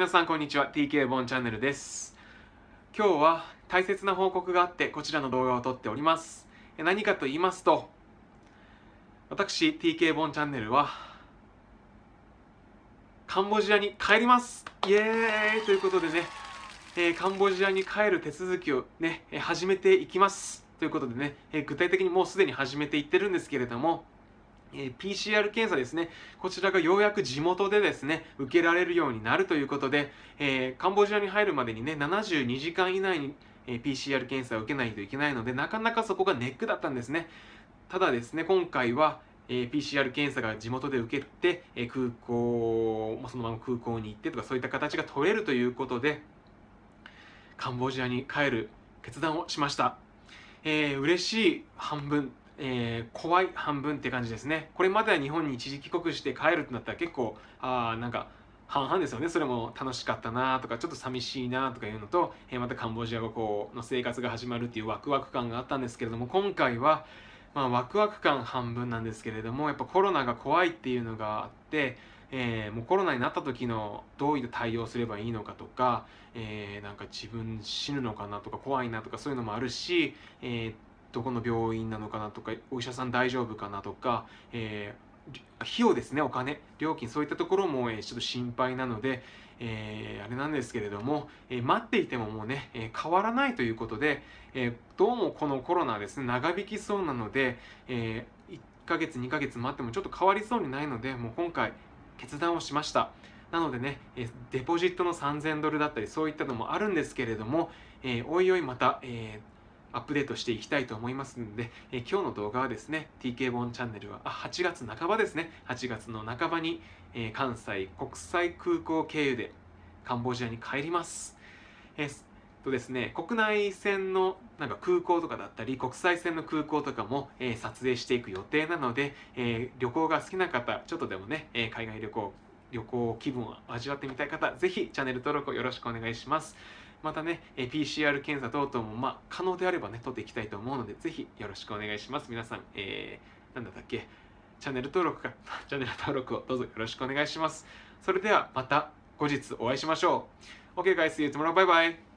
皆さんこんにちは。TK ボンチャンネルです。今日は大切な報告があってこちらの動画を撮っております。何かと言いますと、私 TK ボンチャンネルはカンボジアに帰ります。イエーイということでね、カンボジアに帰る手続きをね、始めていきますということでね、具体的にもうすでに始めていってるんですけれども、PCR 検査ですね、こちらがようやく地元でですね、受けられるようになるということで、カンボジアに入るまでにね、72時間以内に、PCR 検査を受けないといけないので、なかなかそこがネックだったんですね。ただですね、今回は、PCR 検査が地元で受けて、空港、そのまま空港に行ってとか、そういった形が取れるということで、カンボジアに帰る決断をしました。嬉しい半分、怖い半分って感じですね。これまでは日本に一時帰国して帰るってなったら結構、なんか半々ですよね。それも楽しかったなとか、ちょっと寂しいなとかいうのと、またカンボジア語の生活が始まるっていうワクワク感があったんですけれども、今回は、ワクワク感半分なんですけれども、やっぱコロナが怖いっていうのがあって、もうコロナになった時のどういう対応すればいいのかとか、なんか自分死ぬのかなとか怖いなとかそういうのもあるし、どこの病院なのかなとかお医者さん大丈夫かなとか、費用ですね、お金料金そういったところも、ちょっと心配なので、あれなんですけれども、待っていてももうね、変わらないということで、どうもこのコロナはですね長引きそうなので、1ヶ月2ヶ月待ってもちょっと変わりそうにないので、もう今回決断をしました。なのでね、デポジットの3000ドルだったりそういったのもあるんですけれども、おいおいまた、アップデートしていきたいと思いますので、今日の動画はですね、TK ボンチャンネルは8月半ばですね、8月の半ばに、関西国際空港経由でカンボジアに帰ります。ですね、国内線のなんか空港とかだったり、国際線の空港とかも、撮影していく予定なので、旅行が好きな方、ちょっとでもね、海外旅行気分を味わってみたい方、ぜひチャンネル登録をよろしくお願いします。またね、PCR 検査等々も、可能であればね、取っていきたいと思うので、ぜひよろしくお願いします。皆さん、なんだったっけ、チャンネル登録チャンネル登録をどうぞよろしくお願いします。それではまた後日お会いしましょう。OK guys, see you tomorrow. Bye bye.